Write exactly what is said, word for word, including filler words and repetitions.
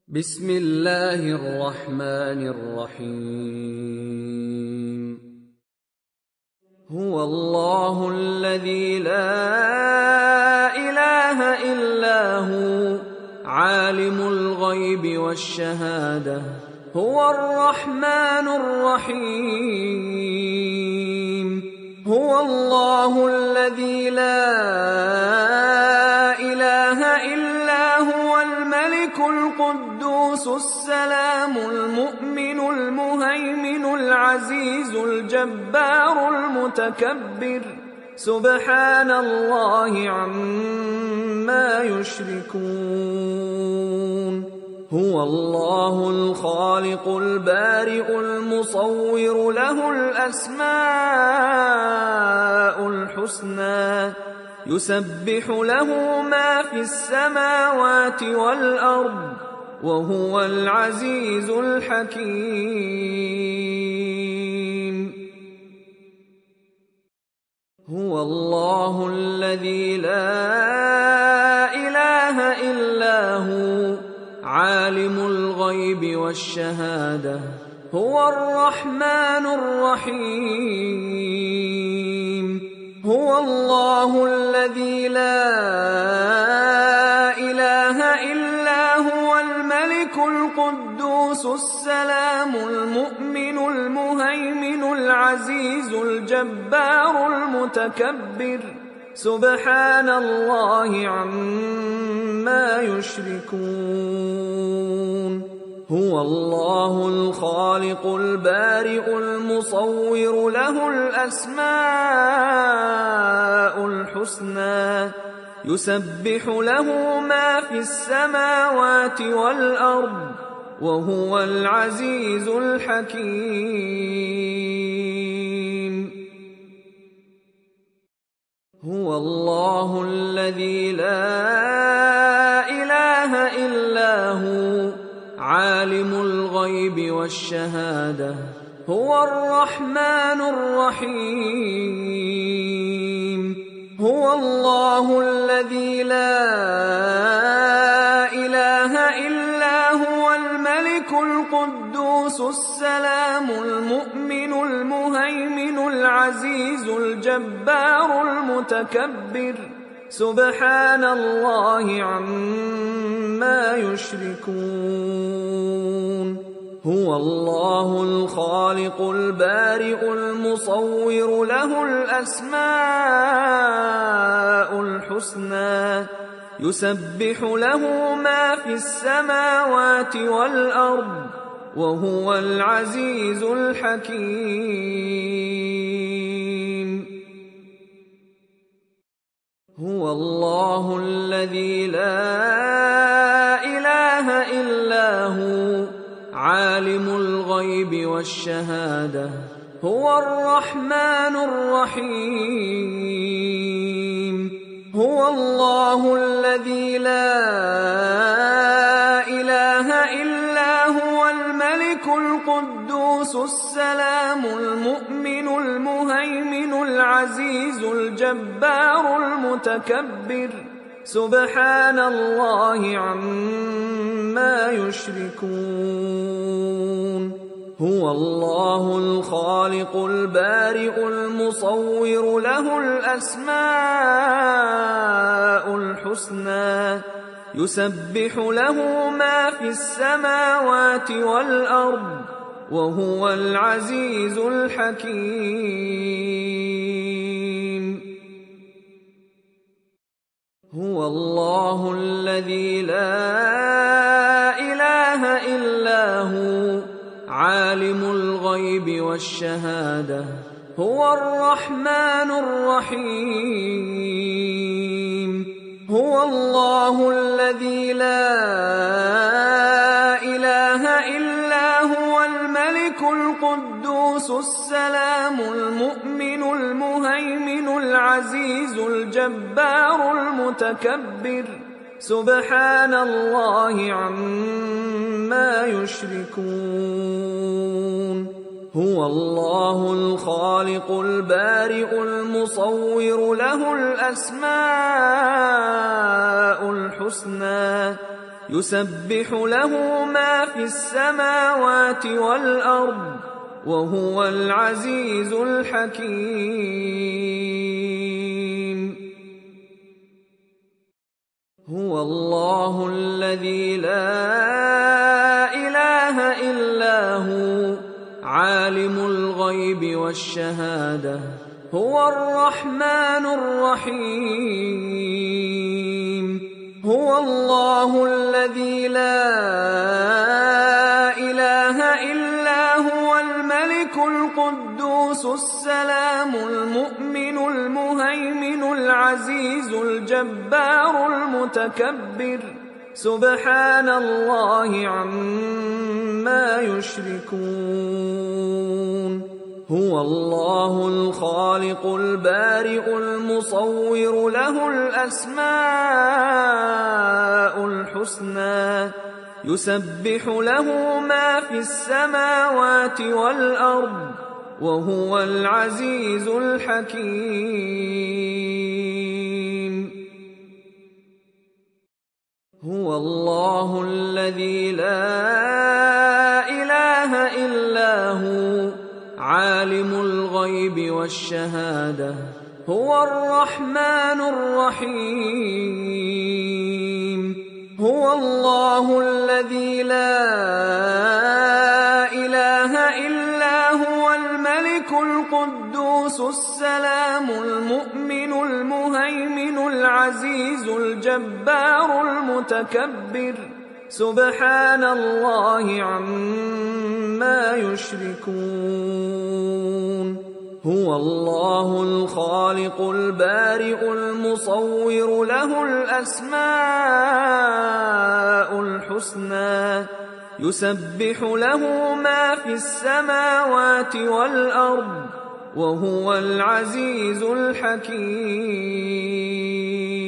بسم الله الرحمن الرحيم. هو الله الذي لا إله إلا هو عالم الغيب والشهادة هو الرحمن الرحيم. هو الله الذي لا إله إلا هو الملك القدوس السلام المؤمن المهيمن العزيز الجبار المتكبر سبحان الله عما يشركون. هو الله الخالق البارئ المصور له الأسماء الحسنى يسبح له ما في السماوات والأرض وهو العزيز الحكيم. هو الله الذي لا إله إلا هو عالم الغيب والشهادة هو الرحمن الرحيم. هو الله الذي لا إله إلا هو الملك القدوس السلام المؤمن المهيمن العزيز الجبار المتكبر سبحان الله عما يشركون. هو الله الخالق البارئ المصور له الأسماء الحسنى يسبح له ما في السماوات والأرض وهو العزيز الحكيم. هو الله الذي لا إله إلا هو عالم الغيب والشهادة هو الرحمن الرحيم. هو الله الذي لا إله إلا هو الملك القدوس السلام المؤمن المهيمن العزيز الجبار المتكبر سبحان الله عما يشركون. هو الله الخالق البارئ المصور له الأسماء الحسنى يسبح له ما في السماوات والأرض وهو العزيز الحكيم. هو الله الذي لا إله إلا هو عالم الغيب والشهادة هو الرحمن الرحيم. هو الله الذي لا إله إلا هو الملك القدوس السلام المؤمن المهيمن العزيز الجبار المتكبر سبحان الله عما يشركون. هو الله الخالق البارئ المصور له الأسماء الحسنى يسبح له ما في السماوات والأرض وهو العزيز الحكيم. هو الله الذي لا إله إلا هو عالم الغيب والشهادة هو الرحمن الرحيم. هو الله الذي لا إله إلا هو الملك القدوس السلام المؤمن المهيمن العزيز الجبار المتكبر سبحان الله عما يشركون. هو الله الخالق البارئ المصور له الأسماء الحسنى يسبح له ما في السماوات والأرض وهو العزيز الحكيم. هو الله الذي لا إله إلا هو عالم الغيب والشهادة هو الرحمن الرحيم. هو الله الذي لا إله إلا هو الملك القدوس السلام المؤمن المهيمن العزيز الجبار المتكبر سبحان الله عما يشركون. هو الله الخالق البارئ المصور له الأسماء الحسنى يسبح له ما في السماوات والأرض وهو العزيز الحكيم. هو الله الذي لا إله إلا هو عالم الغيب والشهادة هو الرحمن الرحيم. هو الله الذي لا إله إلا هو الملك القدوس السلام المؤمن المهيمن العزيز الجبار المتكبر سبحان الله عما يشركون. هو الله الخالق البارئ المصور له الأسماء الحسنى يسبح له ما في السماوات والأرض وهو العزيز الحكيم.